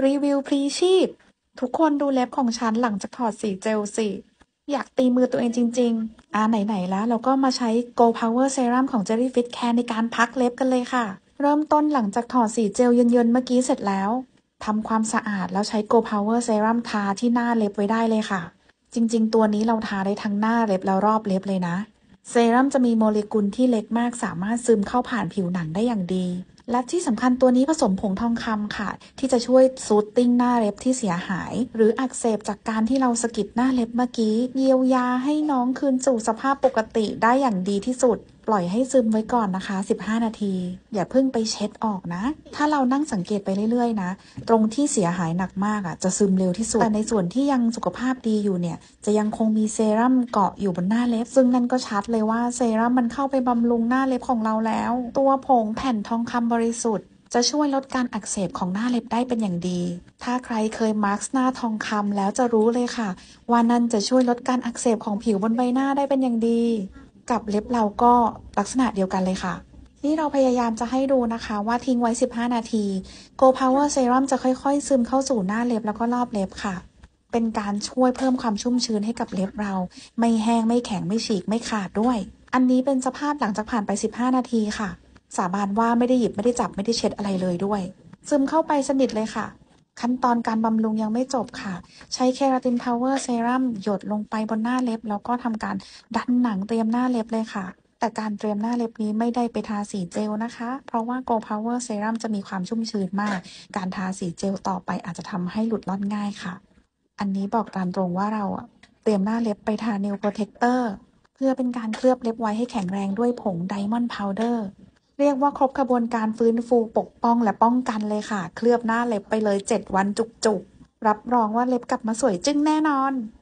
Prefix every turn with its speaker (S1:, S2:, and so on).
S1: รีวิวพรีชีพทุกคนดูเล็บของฉันหลังจากถอดสีเจลสิอยากตีมือตัวเองจริงๆไหนๆแล้วเราก็มาใช้ Go Power Serum ของ Jellyfish Care ในการพักเล็บกันเลยค่ะเริ่มต้นหลังจากถอดสีเจลเยินๆเมื่อกี้เสร็จแล้วทำความสะอาดแล้วใช้ Go Power Serum ทาที่หน้าเล็บไว้ได้เลยค่ะจริงๆตัวนี้เราทาได้ทั้งหน้าเล็บแล้วรอบเล็บเลยนะเซรั่มจะมีโมเลกุลที่เล็กมากสามารถซึมเข้าผ่านผิวหนังได้อย่างดีและที่สำคัญตัวนี้ผสมผงทองคำค่ะที่จะช่วยซูตติ้งหน้าเล็บที่เสียหายหรืออักเสบจากการที่เราสะกิดหน้าเล็บเมื่อกี้เยียวยาให้น้องคืนสู่สภาพปกติได้อย่างดีที่สุดปล่อยให้ซึมไว้ก่อนนะคะ15นาทีอย่าเพิ่งไปเช็ดออกนะถ้าเรานั่งสังเกตไปเรื่อยๆนะตรงที่เสียหายหนักมากจะซึมเร็วที่สุดแต่ในส่วนที่ยังสุขภาพดีอยู่เนี่ยจะยังคงมีเซรั่มเกาะอยู่บนหน้าเล็บซึ่งนั่นก็ชัดเลยว่าเซรั่มมันเข้าไปบำรุงหน้าเล็บของเราแล้วตัวผงแผ่นทองคำบริสุทธิ์จะช่วยลดการอักเสบของหน้าเล็บได้เป็นอย่างดีถ้าใครเคยมาร์กหน้าทองคำแล้วจะรู้เลยค่ะว่านั่นจะช่วยลดการอักเสบของผิวบนใบหน้าได้เป็นอย่างดีกับเล็บเราก็ลักษณะเดียวกันเลยค่ะนี่เราพยายามจะให้ดูนะคะว่าทิ้งไว้15นาที Go Power Serum จะค่อยๆซึมเข้าสู่หน้าเล็บแล้วก็รอบเล็บค่ะเป็นการช่วยเพิ่มความชุ่มชื้นให้กับเล็บเราไม่แห้งไม่แข็งไม่ฉีกไม่ขาดด้วยอันนี้เป็นสภาพหลังจากผ่านไป15นาทีค่ะสาบานว่าไม่ได้หยิบไม่ได้จับไม่ได้เช็ดอะไรเลยด้วยซึมเข้าไปสนิทเลยค่ะขั้นตอนการบำรุงยังไม่จบค่ะใช้เคราตินพาวเวอร์เซรั่มหยดลงไปบนหน้าเล็บแล้วก็ทำการดันหนังเตรียมหน้าเล็บเลยค่ะแต่การเตรียมหน้าเล็บนี้ไม่ได้ไปทาสีเจลนะคะเพราะว่า Go Power Serum จะมีความชุ่มชื้นมากการทาสีเจลต่อไปอาจจะทำให้หลุดล่อนง่ายค่ะอันนี้บอกตามตรงว่าเราเตรียมหน้าเล็บไปทา Nail Protector เพื่อเป็นการเคลือบเล็บไว้ให้แข็งแรงด้วยผง Diamond Powder เรียกว่าครบกระบวนการฟื้นฟูปกป้องและป้องกันเลยค่ะเคลือบหน้าเล็บไปเลย7วันจุกๆรับรองว่าเล็บกลับมาสวยจึ้งแน่นอน